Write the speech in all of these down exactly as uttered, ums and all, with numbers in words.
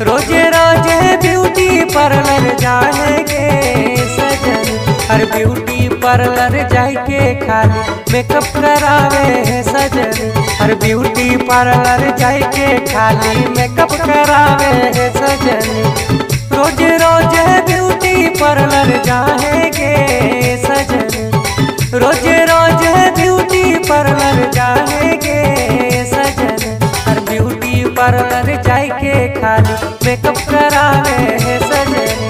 रोजे रोजे beauty parlour जाएंगे सजन, हर ब्यूटी पार्लर जाके खाली मेकअप करावे है सजन, हर ब्यूटी पार्लर जाके खाली मेकअप करावे है सजन। रोजे रोजे ब्यूटी पार्लर जाएंगे सजन, रोजे रोजे ब्यूटी पार्लर जाएंगे सजन, हर ब्यूटी पार्लर जाके खाली मेकअप करावे है सजन।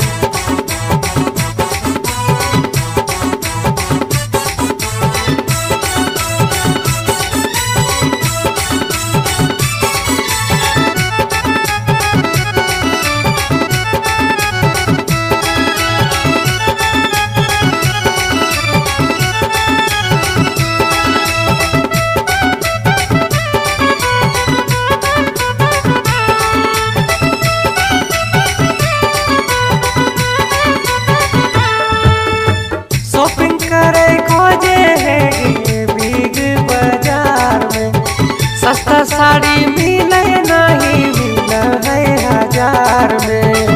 शॉपिंग करे खोजे है बिग बाजार में, सस्ता साड़ी मिले नहीं मिला है हजार में।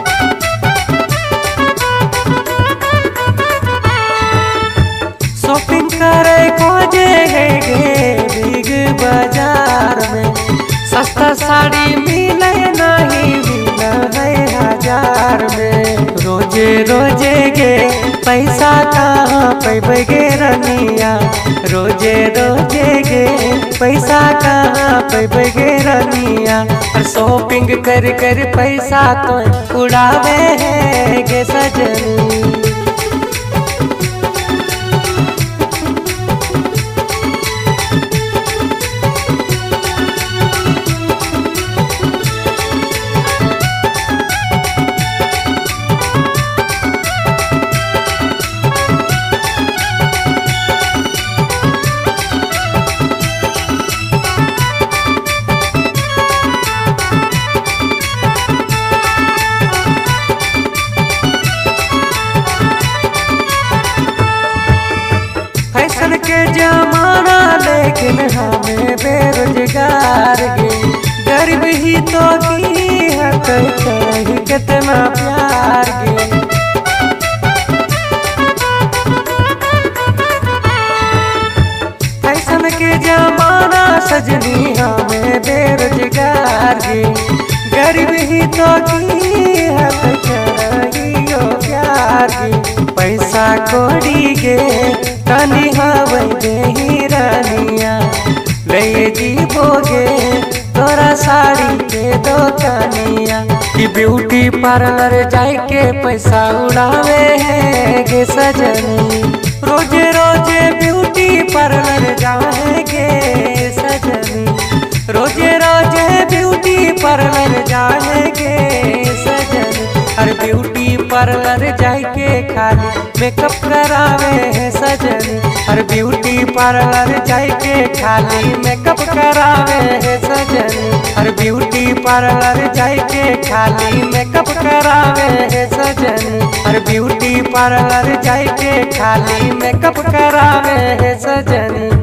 शॉपिंग करे खोजे है बिग बाजार में, सस्ता साड़ी मिले नहीं मिला है हजार में। रोजे रोजे गे पैसा कहाँ पैबे गे रनिया, रोजे रोजे गे पैसा कहाँ पैबे गे रनिया, और शॉपिंग कर कर पैसा तो उड़ावे है गे सजनी। फैशन के जमाना लेकिन हमें बेरोजगार गे, गरीब ही तो की है कहीं कितना प्यार गे। फैशन के जमाना सजनी हमें बेरोजगार गे, गरीब ही तो की है कहीं प्यार गे। पैसा कोड़ी गे कनी हवै देही रनिया, ले जीवोगे तोरा साड़ी के दुकानिया, कि ब्यूटी पार्लर जाके पैसा उड़ावे है गे सजनी। रोजे रोजे ब्यूटी पार्लर जाएंगे सजनी, रोजे रोजे ब्यूटी पार्लर जाएंगे सजनी, हर ब्यूटी पार्लर जाके खाली मेकअप करावे है सजनी, हर ब्यूटी पार्लर जाके खाली मेकअप करावे है सजनी, हर ब्यूटी पार्लर जाके खाली मेकअप करावे है सजनी, हर ब्यूटी पार्लर जाके खाली मेकअप करावे है सजनी।